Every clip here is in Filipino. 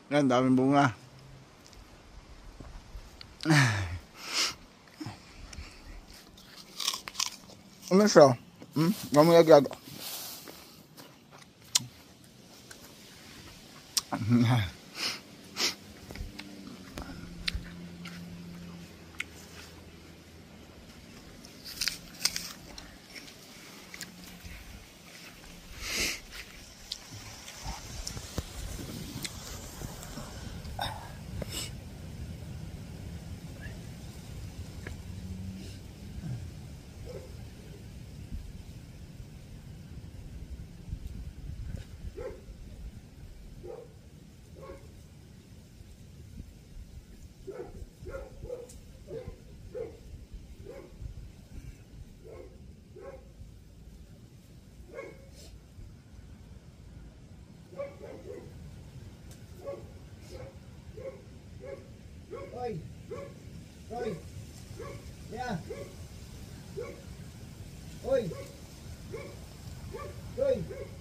Yan, daming bunga. Ano siya? Mamulaglag. Oi! Oi! Yeah! Oi! Oi!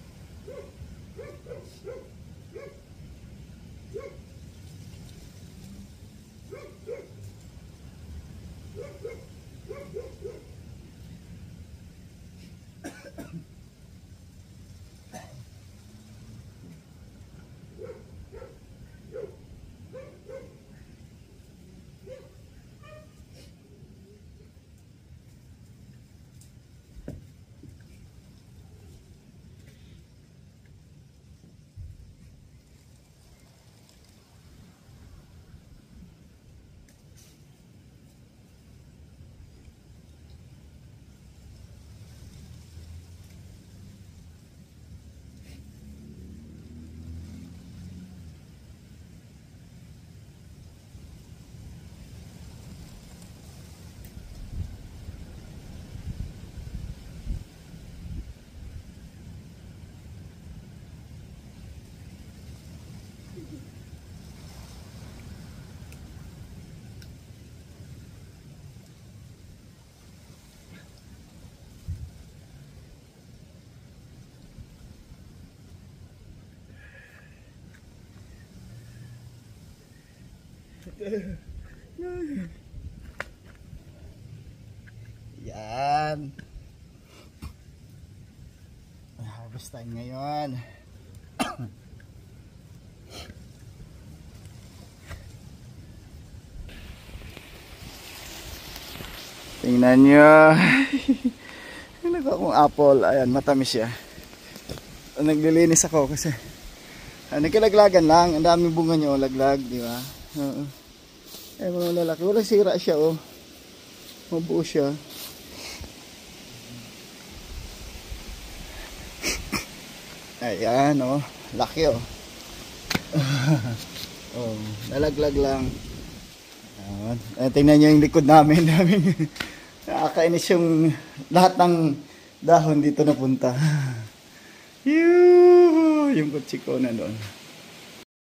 Yan. Harvest time ngayon. Tingnan nyo. Nagkuha akong apple. Ayan, matamis siya. Naglilinis ako kasi nagkalaglagan lang. Ang daming bunga nyo, laglag, di ba? Eh, mga lalaki. Walang sira siya, oh. Mabuo siya. Ayan, oh. Laki, oh. Oh, nalaglag lang. Ayan. Eh, tingnan nyo yung likod namin. Nakakainis yung lahat ng dahon dito napunta. Yung kutsi ko na doon.